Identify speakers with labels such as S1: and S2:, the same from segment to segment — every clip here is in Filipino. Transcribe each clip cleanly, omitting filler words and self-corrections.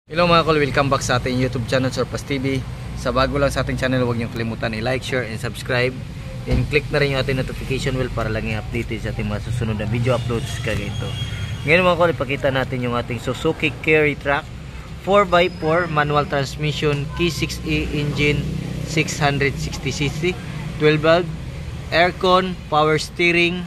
S1: Hello mga kol, welcome back sa ating YouTube channel Surplus TV. Sa bago lang sa ating channel, huwag niyo kalimutan i-like, share, and subscribe. And click na rin yung ating notification bell para lang i-update sa ating mga susunod na video uploads kagaya ito. Ngayon mga kol, ipakita natin yung ating Suzuki Carry Truck 4x4 manual transmission, K6E engine, 660cc, 12 valve, aircon, power steering.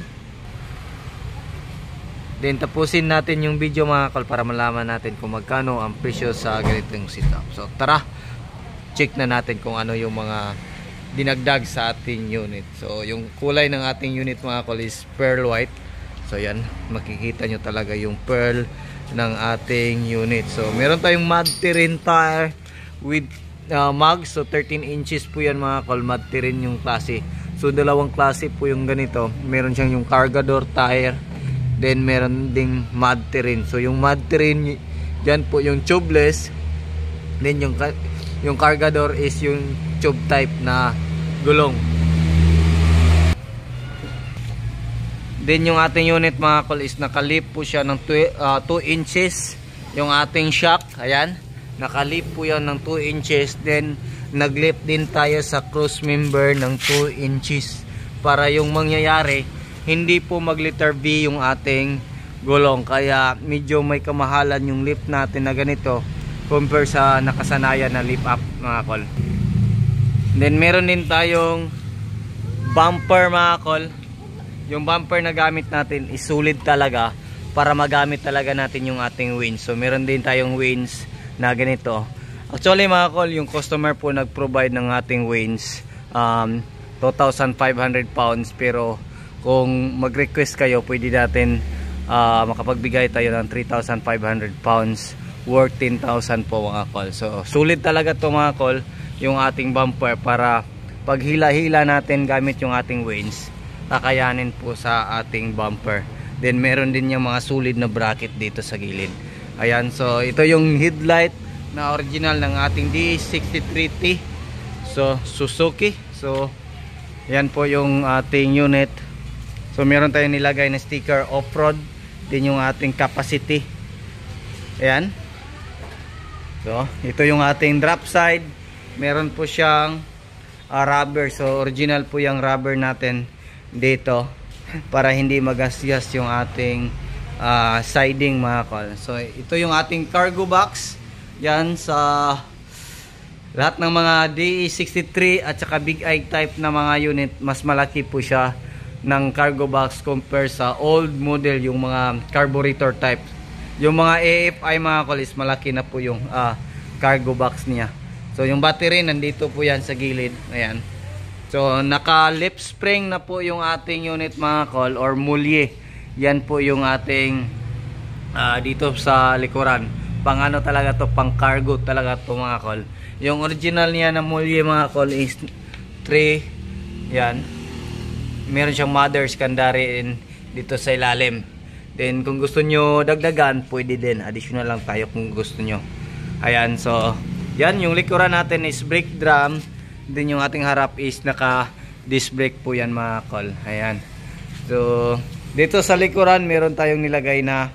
S1: Then tapusin natin yung video mga kol para malaman natin kung magkano ang presyo sa ganitong setup. So tara, check na natin kung ano yung mga dinagdag sa ating unit. So yung kulay ng ating unit mga kol is pearl white. So yan, makikita nyo talaga yung pearl ng ating unit. So meron tayong mud terrain tire with mag. So 13 inches po yan mga kol, mud terrain yung klase. So dalawang klase po yung ganito. Meron siyang yung cargador tire, then meron ding mud terrain. So yung mud terrain dyan po yung tubeless. Then yung cargador is yung tube type na gulong. Then yung ating unit mga kol is nakalip po siya ng 2 inches. Yung ating shock, ayan, nakalip po yan ng 2 inches. Then naglip din tayo sa cross member ng 2 inches para yung mangyayari hindi po mag letter V yung ating gulong, kaya medyo may kamahalan yung lift natin na ganito compare sa nakasanayan na lift up mga kol. Then meron din tayong bumper mga kol. Yung bumper na gamit natin is solid talaga para magamit talaga natin yung ating winch. So meron din tayong winch na ganito. Actually mga kol, yung customer po nag-provide ng ating winch 2,500 pounds, pero kung mag-request kayo, pwede natin makapagbigay tayo ng 3,500 pounds worth 10,000 po mga kol. So sulit talaga to mga kol, yung ating bumper, para pag hila-hila natin gamit yung ating winch, kakayanin po sa ating bumper. Then meron din yung mga solid na bracket dito sa gilid. Ayan, so ito yung headlight na original ng ating D63T, so Suzuki. So yan po yung ating unit. So meron tayong nilagay na sticker off-road, din yung ating capacity. Ayan. So ito yung ating drop side. Meron po siyang rubber. So original po yung rubber natin dito para hindi magastyas yung ating siding mga kol. So ito yung ating cargo box. Yan, sa lahat ng mga DE63 at saka Big Eye type na mga unit, mas malaki po siya ng cargo box compare sa old model, yung mga carburetor type. Yung mga AFI mga kolis, malaki na po yung cargo box niya. So yung battery nandito po yan sa gilid. Ayan. So naka lip spring na po yung ating unit mga kol, or mulye. Yan po yung ating dito sa likuran. Pang ano talaga to, pang cargo talaga to mga kol. Yung original niya na mulye mga kol is 3. Yan. Meron siyang mother secondary dito sa ilalim. Then kung gusto nyo dagdagan, pwede din, additional lang tayo kung gusto nyo. Ayan, so yan, yung likuran natin is brake drum. Then yung ating harap is naka disc brake po yan mga kol. Ayan. So dito sa likuran meron tayong nilagay na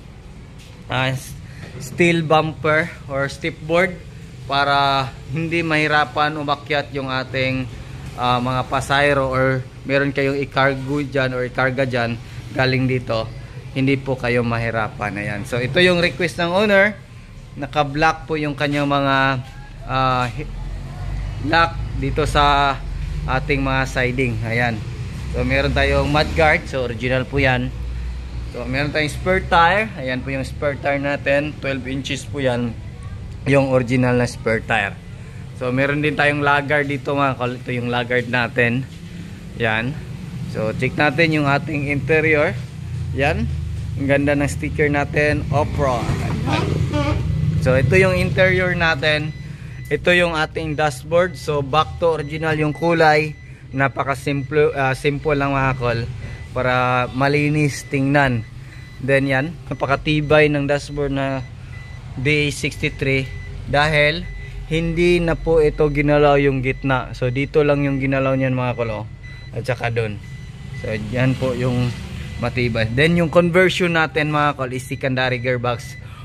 S1: steel bumper or step board para hindi mahirapan umakyat yung ating mga pasayro, or meron kayong i-cargo dyan or i-carga dyan galing dito, hindi po kayo mahirapan. Ayan. So ito yung request ng owner. Naka-block po yung kanyang mga lock dito sa ating mga siding. Ayan. So meron tayong mudguard. So original po yan. So meron tayong spare tire. Ayan po yung spare tire natin. 12 inches po yan, yung original na spare tire. So meron din tayong lagard dito mga kol. Ito yung lagard natin. Yan. So check natin yung ating interior. Yan. Ang ganda ng sticker natin, off-road. So ito yung interior natin. Ito yung ating dashboard. So back to original yung kulay. Napaka simple lang mga kol, para malinis tingnan. Then yan, napakatibay ng dashboard na D63 dahil hindi na po ito ginalaw yung gitna. So dito lang yung ginalaw niyan mga kol, at saka doon. So yan po yung matibay. Then yung conversion natin mga kol is secondary gearbox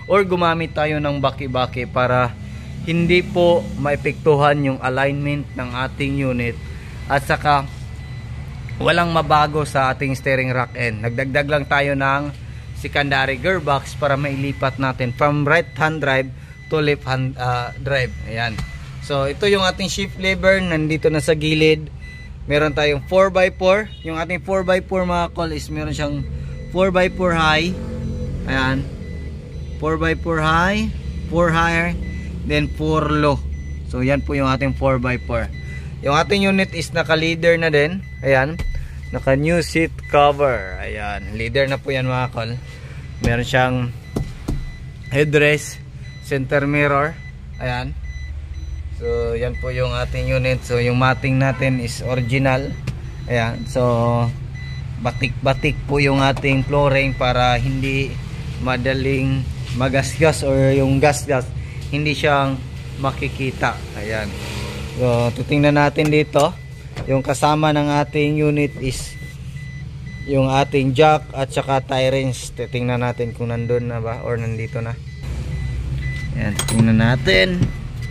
S1: or gumamit tayo ng baki-baki para hindi po maepektuhan yung alignment ng ating unit at saka walang mabago sa ating steering rack end. Nagdagdag lang tayo ng secondary gearbox para mailipat natin from right hand drive to left hand drive. Ayan. So ito yung ating shift lever, nandito na sa gilid. Meron tayong 4x4. Yung ating 4x4 mga call is meron siyang 4x4 high. Ayan. 4x4 high, 4 higher, then 4 low. So yan po yung ating 4x4. Yung ating unit is naka-leader na din. Ayan. Naka new seat cover. Ayan. Leader na po yan mga call. Meron siyang headrest, center mirror. Ayan. So yan po yung ating unit. So yung matting natin is original. Ayan. So batik-batik po yung ating flooring para hindi madaling magasgas or yung gasgas hindi siyang makikita. Ayan. So titingnan natin dito. Yung kasama ng ating unit is yung ating jack at saka tie wrench. Titingnan natin kung nandun na ba or nandito na. Ayan. Titingnan natin.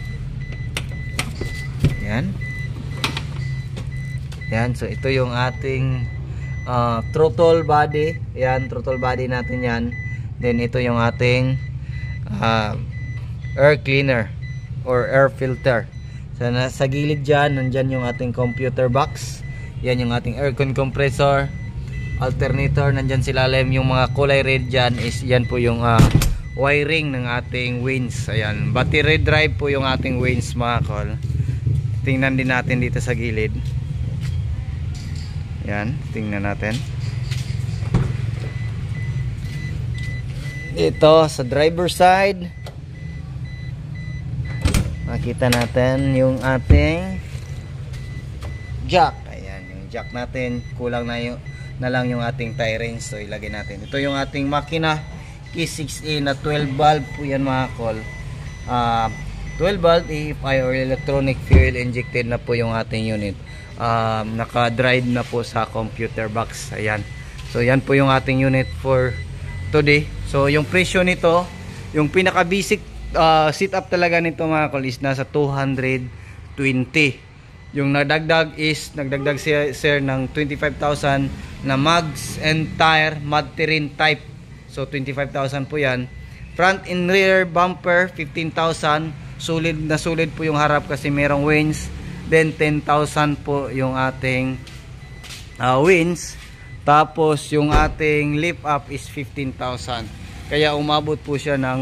S1: Yan. Yan, so ito yung ating throttle body. Yan, throttle body natin yan. Then ito yung ating air cleaner or air filter. So sa gilid dyan, nandyan yung ating computer box. Yan yung ating aircon compressor, alternator, nandyan silalim. Yung mga kulay red dyan is yan po yung wiring ng ating winch. Ayan, battery drive po yung ating winch mga call. Tingnan din natin dito sa gilid. Yan, tingnan natin. Dito sa driver side, makita natin yung ating jack. Ayan, yung jack natin. Kulang na lang yung ating tie wrench. So ilagay natin. Ito yung ating makina K6A na 12 valve po yan mga call. 12 volt AFI or electronic fuel injected na po yung ating unit. Naka-drive na po sa computer box. Ayan. So yan po yung ating unit for today. So yung presyo nito, yung pinaka basic setup talaga nito mga call is nasa 220. Yung nagdagdag sir ng 25,000 na mags and tire mud terrain type. So 25,000 po yan. Front and rear bumper 15,000. Solid na solid po yung harap kasi merong wings. Then 10,000 po yung ating wings. Tapos yung ating lift up is 15,000. Kaya umabot po siya ng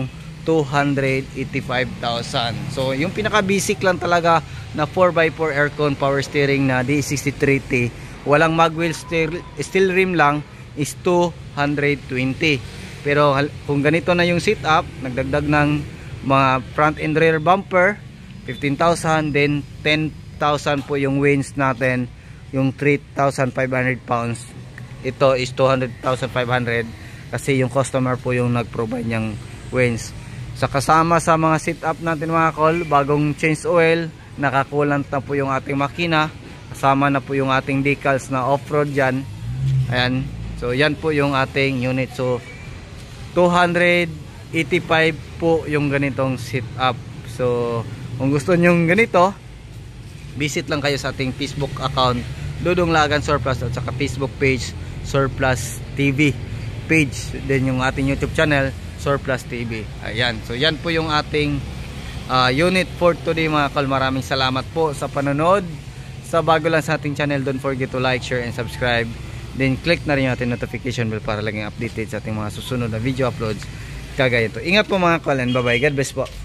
S1: 285,000. So yung pinaka basic lang talaga na 4x4 aircon power steering na D63T, walang mag-wheel steel rim lang, is 220. Pero kung ganito na yung setup, nagdagdag ng mga front and rear bumper 15,000, then 10,000 po yung wings natin, yung 3,500 pounds. Ito is 200,500 kasi yung customer po yung nag-provide niyang wings. Sa kasama sa mga setup natin mga call, bagong change oil, nakakulant na po yung ating makina, kasama na po yung ating decals na off-road dyan. Ayan, so yan po yung ating unit. So 285 po yung ganitong setup. So kung gusto nyong ganito, visit lang kayo sa ating Facebook account Dudong Lagan Surplus at saka Facebook page Surplus TV page, din yung ating YouTube channel Surplus TV. Ayan, so yan po yung ating unit for today mga kal. Maraming salamat po sa panonood. Sa bago lang sa ating channel, don't forget to like, share and subscribe. Then click na rin yung ating notification bell para laging updated sa ating mga susunod na video uploads kagaya ito. Ingat po mga kal, and bye bye. God bless po.